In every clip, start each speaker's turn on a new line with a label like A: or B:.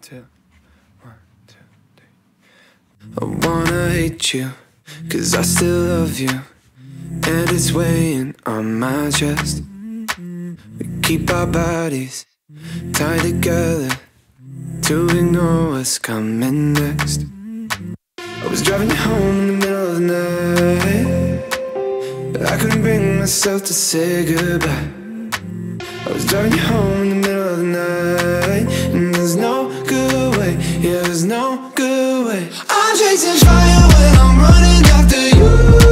A: two, 1, 2, 3. I wanna hate you, 'cause I still love you, and it's weighing on my chest. We keep our bodies tied together to ignore what's coming next. I was driving you home in the middle of the night, but I couldn't bring myself to say goodbye. I was driving you home in the middle of the night, and there's no good way, yeah, there's no good way. I'm chasing fire when I'm running after you.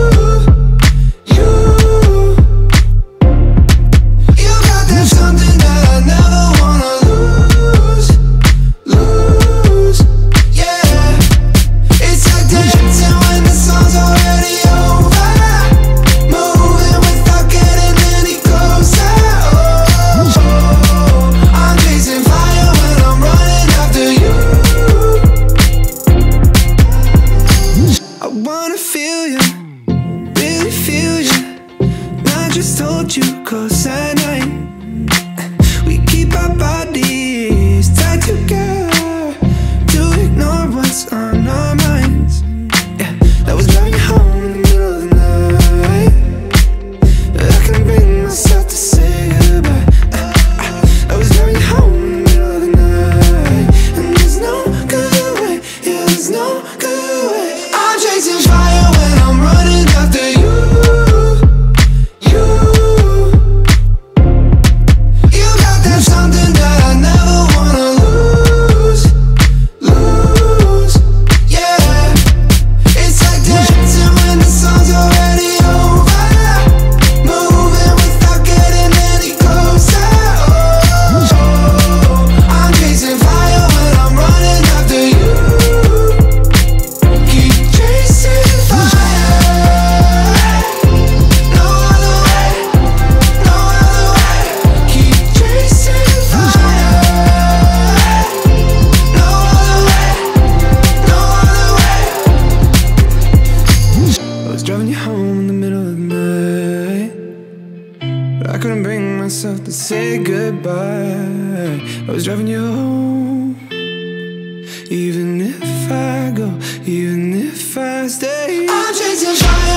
A: You got that something that I never wanna lose, yeah. It's like dancing when the song's already over, moving without getting any closer. I'm chasing fire when I'm running after you. I wanna feel you, really feel you, not just hold you close at night. We keep our bodies tied together to ignore what's on our minds. Yeah, I was driving you home in the middle of the night, but I couldn't bring myself to say goodbye. I was driving you home in the middle of the night, and there's no good way, yeah, there's no good way. I'm chasing fire when I'm running after you. You got that something that I never wanna lose, yeah. It's like dancing when the song's already over, moving without getting any closer. I'm chasing fire when I'm running after you. Keep chasing fire, no other way, no other way. Keep chasing fire, no other way, no other way. I was driving you home in the middle of the night, but I couldn't bring myself to say goodbye. I was driving you home, even if I go, even if I stay. I'm chasing fire.